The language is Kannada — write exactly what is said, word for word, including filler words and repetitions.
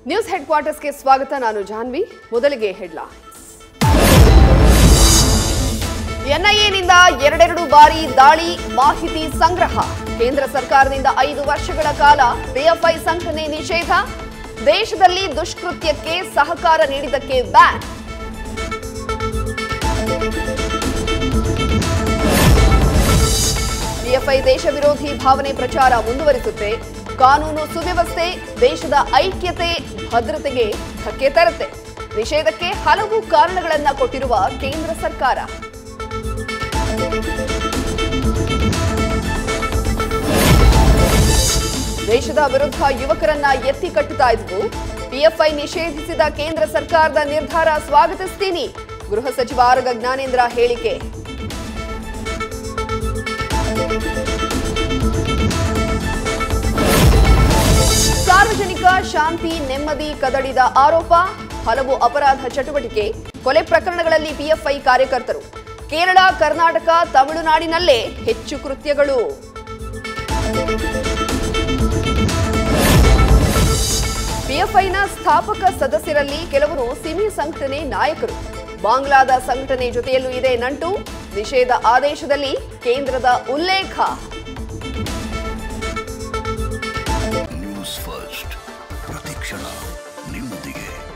ನ್ಯೂಸ್ ಹೆಡ್ ಕ್ವಾರ್ಟರ್ಸ್ಗೆ ಸ್ವಾಗತ. ನಾನು ಜಾನ್ವಿ. ಮೊದಲಿಗೆ ಹೆಡ್ಲೈನ್ಸ್. ಎನ್ಐಎನಿಂದ ಎರಡೆರಡು ಬಾರಿ ದಾಳಿ, ಮಾಹಿತಿ ಸಂಗ್ರಹ. ಕೇಂದ್ರ ಸರ್ಕಾರದಿಂದ ಐದು ವರ್ಷಗಳ ಕಾಲ ಪಿಎಫ್ಐ ಸಂಘಟನೆ ನಿಷೇಧ. ದೇಶದಲ್ಲಿ ದುಷ್ಕೃತ್ಯಕ್ಕೆ ಸಹಕಾರ ನೀಡಿದ್ದಕ್ಕೆ ಬ್ಯಾನ್. ಪಿಎಫ್ಐ ದೇಶ ವಿರೋಧಿ ಭಾವನೆ ಪ್ರಚಾರ ಮುಂದುವರಿಸುತ್ತೆ. ಕಾನೂನು ಸುವ್ಯವಸ್ಥೆ ದೇಶದ ಐಕ್ಯತೆ ಭದ್ರತೆಗೆ ಧಕ್ಕೆ ತರುತ್ತೆ. ನಿಷೇಧಕ್ಕೆ ಹಲವು ಕಾರಣಗಳನ್ನ ಕೊಟ್ಟಿರುವ ಕೇಂದ್ರ ಸರ್ಕಾರ. ದೇಶದ ವಿರುದ್ಧ ಯುವಕರನ್ನ ಎತ್ತಿ ಕಟ್ಟುತ್ತಾ ಇದ್ವು. ಪಿಎಫ್ಐ ನಿಷೇಧಿಸಿದ ಕೇಂದ್ರ ಸರ್ಕಾರದ ನಿರ್ಧಾರ ಸ್ವಾಗತಿಸ್ತೀನಿ. ಗೃಹ ಸಚಿವ ಆರ್ ಜ್ಞಾನೇಂದ್ರ ಹೇಳಿಕೆ. ಸಾರ್ವಜನಿಕ ಶಾಂತಿ ನೆಮ್ಮದಿ ಕದಡಿದ ಆರೋಪ. ಹಲವು ಅಪರಾಧ ಚಟುವಟಿಕೆ, ಕೊಲೆ ಪ್ರಕರಣಗಳಲ್ಲಿ ಪಿಎಫ್ಐ ಕಾರ್ಯಕರ್ತರು. ಕೇರಳ, ಕರ್ನಾಟಕ, ತಮಿಳುನಾಡಿನಲ್ಲೇ ಹೆಚ್ಚು ಕೃತ್ಯಗಳು. ಪಿಎಫ್ಐನ ಸ್ಥಾಪಕ ಸದಸ್ಯರಲ್ಲಿ ಕೆಲವರು ಸಿಮಿ ಸಂಘಟನೆ ನಾಯಕರು. ಬಾಂಗ್ಲಾದ ಸಂಘಟನೆ ಜೊತೆಯಲ್ಲೂ ಇದೆ ನಂಟು. ನಿಷೇಧ ಆದೇಶದಲ್ಲಿ ಕೇಂದ್ರದ ಉಲ್ಲೇಖ. ನ್ಯೂಸ್ ಫಸ್ಟ್ ಪ್ರತಿಕ್ಷಣ ನಿಮ್ಮೊಂದಿಗೆ.